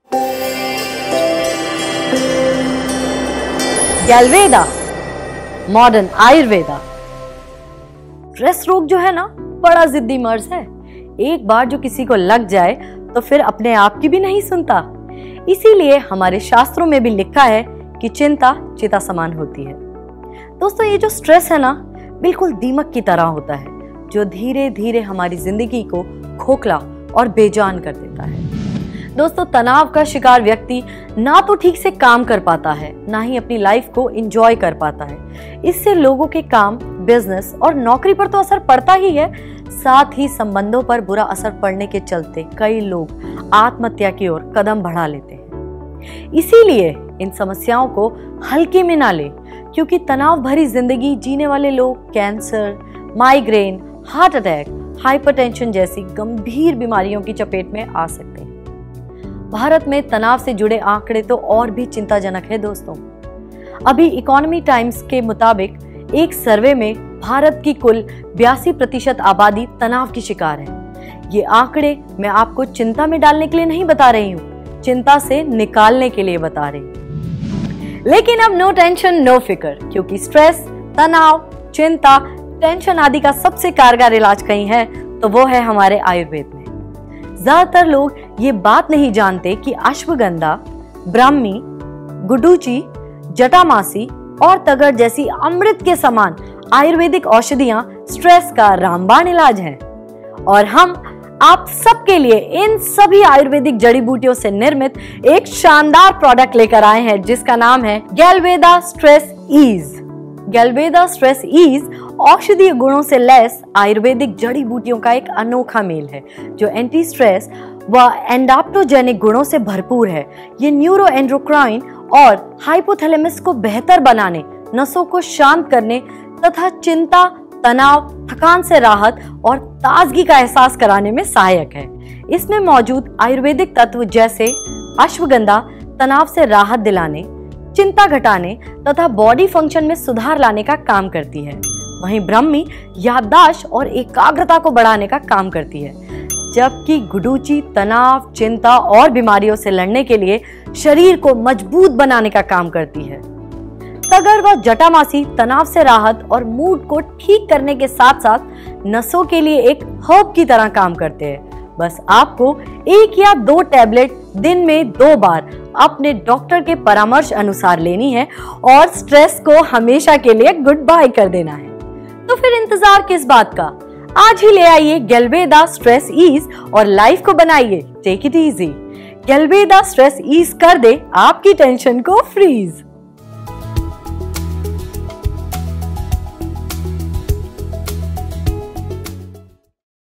गैलवेदा, modern Ayurveda. Stress रोग जो है ना, बड़ा जिद्दी मर्ज है। एक बार जो किसी को लग जाए तो फिर अपने आप की भी नहीं सुनता। इसीलिए हमारे शास्त्रों में भी लिखा है कि चिंता चिता समान होती है। दोस्तों, ये जो स्ट्रेस है ना, बिल्कुल दीमक की तरह होता है, जो धीरे धीरे हमारी जिंदगी को खोखला और बेजान कर देता है। दोस्तों, तनाव का शिकार व्यक्ति ना तो ठीक से काम कर पाता है, ना ही अपनी लाइफ को एंजॉय कर पाता है। इससे लोगों के काम, बिजनेस और नौकरी पर तो असर पड़ता ही है, साथ ही संबंधों पर बुरा असर पड़ने के चलते कई लोग आत्महत्या की ओर कदम बढ़ा लेते हैं। इसीलिए इन समस्याओं को हल्के में ना लें, क्योंकि तनाव भरी जिंदगी जीने वाले लोग cancer, migraine, heart attack, hypertension जैसी गंभीर बीमारियों की चपेट में आ सकते हैं। भारत में तनाव से जुड़े आंकड़े तो और भी चिंताजनक है दोस्तों। अभी इकोनॉमी टाइम्स के मुताबिक एक सर्वे में भारत की कुल 82% आबादी तनाव की शिकार है। ये आंकड़े मैं आपको चिंता में डालने के लिए नहीं बता रही हूँ, चिंता से निकालने के लिए बता रही हूँ। लेकिन अब नो टेंशन नो फिकर, क्योंकि स्ट्रेस, तनाव, चिंता, टेंशन आदि का सबसे कारगर इलाज कहीं है तो वो है हमारे आयुर्वेद में। ज्यादातर लोग ये बात नहीं जानते कि अश्वगंधा, ब्राह्मी, गुडुचि, जटामासी और तगर जैसी अमृत के समान आयुर्वेदिक औषधियां स्ट्रेस का रामबाण इलाज हैं। और हम आप सबके लिए इन सभी आयुर्वेदिक जड़ी बूटियों से निर्मित एक शानदार प्रोडक्ट लेकर आए हैं, जिसका नाम है Galveda stress ease. Galveda stress ease औषधीय गुणों से लैस आयुर्वेदिक जड़ी बूटियों का एक अनोखा मेल है, जो एंटी स्ट्रेस व एंडाप्टोजेनिक गुणों से भरपूर है। ये न्यूरो एंड्रोक्राइन और हाइपोथैलेमस को बेहतर बनाने, नसों को शांत करने तथा चिंता, तनाव, थकान से राहत और ताजगी का एहसास कराने में सहायक है। इसमें मौजूद आयुर्वेदिक तत्व जैसे अश्वगंधा तनाव से राहत दिलाने, चिंता घटाने तथा बॉडी फंक्शन में सुधार लाने का काम करती है। वहीं ब्राह्मी याददाश्त और एकाग्रता को बढ़ाने का काम करती है, जबकि गुडुचि तनाव, चिंता और बीमारियों से लड़ने के लिए शरीर को मजबूत बनाने का काम करती है। तगर व जटामासी तनाव से राहत और मूड को ठीक करने के साथ साथ नसों के लिए एक हर्ब की तरह काम करते हैं। बस आपको 1 या 2 टैबलेट दिन में 2 बार अपने डॉक्टर के परामर्श अनुसार लेनी है और स्ट्रेस को हमेशा के लिए गुड बाय कर देना है। तो फिर इंतजार किस बात का? आज ही ले आइए गैलवेदा स्ट्रेस ईज और लाइफ को बनाइए take it easy. Galveda stress ease कर दे आपकी टेंशन को फ्रीज।